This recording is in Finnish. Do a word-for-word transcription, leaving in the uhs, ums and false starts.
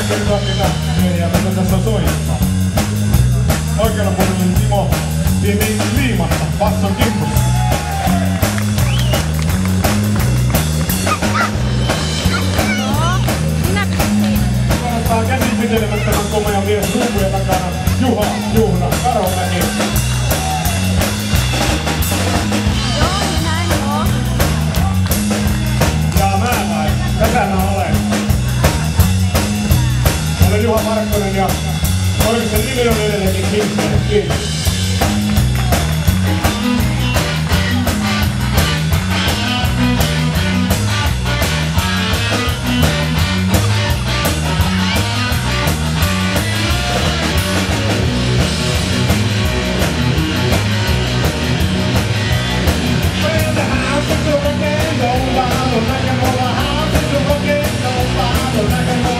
kertoa ketä miehiä meitä tässä soittaa. Oikealla puolella Timo Timi Liimasta, basson kimpussa. Kannattaa käsipitelemättömän komean mies suupuja takana Juha Juhna Karomäki. Ja mä vai, tätä mä olen. Olen Juha Markkonen ja oliko se nimi on edelleenkin Kimppinen? Kiitos. Like